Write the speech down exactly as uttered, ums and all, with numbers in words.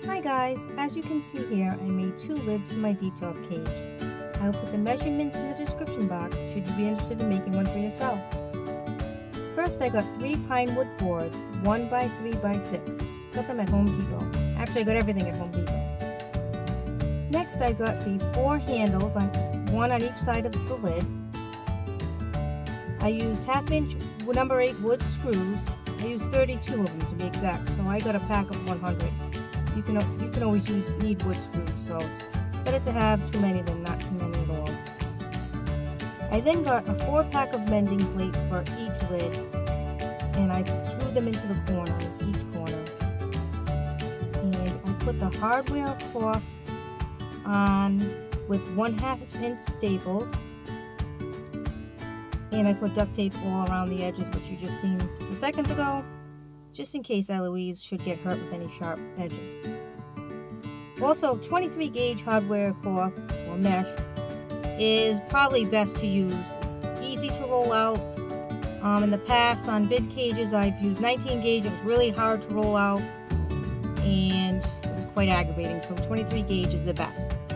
Hi guys, as you can see here, I made two lids for my Detolf cage. I will put the measurements in the description box should you be interested in making one for yourself. First I got three pine wood boards, one by three by six. Got them at Home Depot. Actually I got everything at Home Depot. Next I got the four handles, on one on each side of the lid. I used half inch number eight wood screws. I used thirty-two of them to be exact, so I got a pack of one hundred. You can, you can always use need wood screws, so it's better to have too many than not too many at all. I then got a four pack of mending plates for each lid, and I screwed them into the corners, each corner. And I put the hardware cloth on with one half inch staples, and I put duct tape all around the edges, which you just seen a few seconds ago, just in case Eloise should get hurt with any sharp edges. Also, twenty-three gauge hardware cloth or mesh is probably best to use. It's easy to roll out. Um, in the past, on bid cages, I've used nineteen gauge. It was really hard to roll out, and it was quite aggravating, so twenty-three gauge is the best.